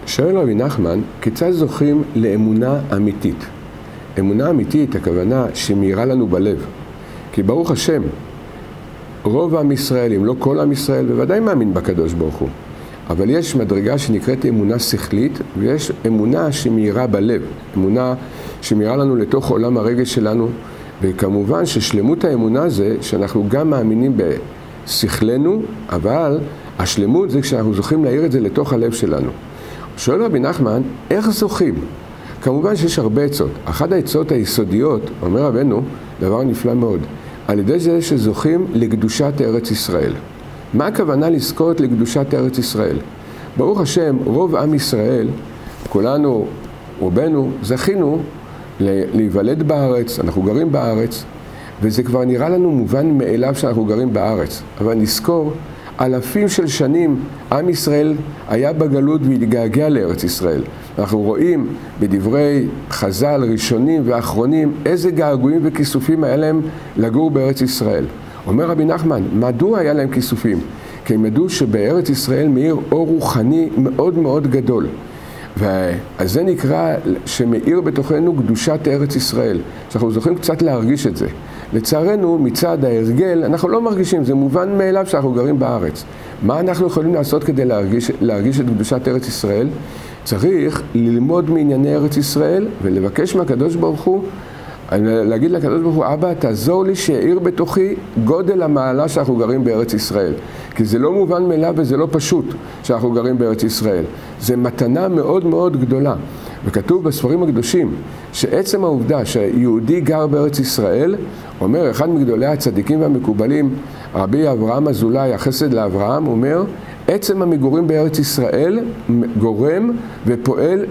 שואל רבי נחמן, כיצד זוכים לאמונה אמיתית? אמונה אמיתית, הכוונה שמאירה לנו בלב. כי ברוך השם, רוב עם ישראל, אם לא כל עם ישראל, בוודאי מאמין בקדוש ברוך הוא. אבל יש מדרגה שנקראת אמונה שכלית, ויש אמונה שמאירה בלב. אמונה שמאירה לנו לתוך עולם הרגש שלנו. וכמובן ששלמות האמונה זה שאנחנו גם מאמינים בשכלנו, אבל השלמות זה כשאנחנו זוכים להאיר את זה לתוך הלב שלנו. שואל רבי נחמן, איך זוכים? כמובן שיש הרבה עצות. אחת העצות היסודיות, אומר רבנו, דבר נפלא מאוד, על ידי זה שזוכים לקדושת ארץ ישראל. מה הכוונה לזכות לקדושת ארץ ישראל? ברוך השם, רוב עם ישראל, כולנו, רובנו, זכינו להיוולד בארץ, אנחנו גרים בארץ, וזה כבר נראה לנו מובן מאליו שאנחנו גרים בארץ. אבל נזכור, אלפים של שנים עם ישראל היה בגלות והתגעגע לארץ ישראל. אנחנו רואים בדברי חז"ל ראשונים ואחרונים איזה געגועים וכיסופים היה להם לגור בארץ ישראל. אומר רבי נחמן, מדוע היה להם כיסופים? כי הם ידעו שבארץ ישראל מאיר אור רוחני מאוד מאוד גדול. אז זה נקרא שמאיר בתוכנו קדושת ארץ ישראל. שאנחנו זוכים קצת להרגיש את זה. לצערנו, מצד ההרגל, אנחנו לא מרגישים, זה מובן מאליו שאנחנו גרים בארץ. מה אנחנו יכולים לעשות כדי להרגיש את קדושת ארץ ישראל? צריך ללמוד מענייני ארץ ישראל ולבקש מהקדוש ברוך הוא, להגיד לקדוש ברוך הוא, אבא, תעזור לי שיאיר בתוכי גודל המעלה שאנחנו גרים בארץ ישראל. כי זה לא מובן מאליו וזה לא פשוט שאנחנו גרים בארץ ישראל. זה מתנה מאוד מאוד גדולה. וכתוב בספרים הקדושים שעצם העובדה שיהודי גר בארץ ישראל, אומר אחד מגדולי הצדיקים והמקובלים, רבי אברהם אזולאי, החסד לאברהם, אומר, עצם המגורים בארץ ישראל גורם ופועל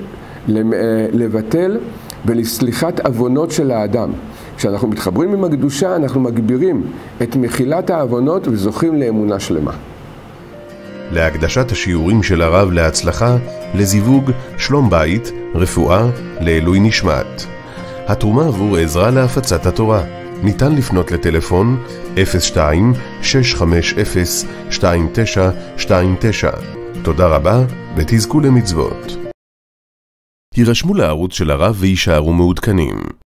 לבטל ולסליחת עוונות של האדם. כשאנחנו מתחברים עם הקדושה, אנחנו מגבירים את מחילת העוונות וזוכים לאמונה שלמה. להקדשת השיעורים של הרב להצלחה, לזיווג, שלום בית, רפואה, לעילוי נשמת. התרומה עבור עזרה להפצת התורה. ניתן לפנות לטלפון 02-650-2929. תודה רבה ותזכו למצוות. הירשמו לערוץ של הרב וישארו מעודכנים.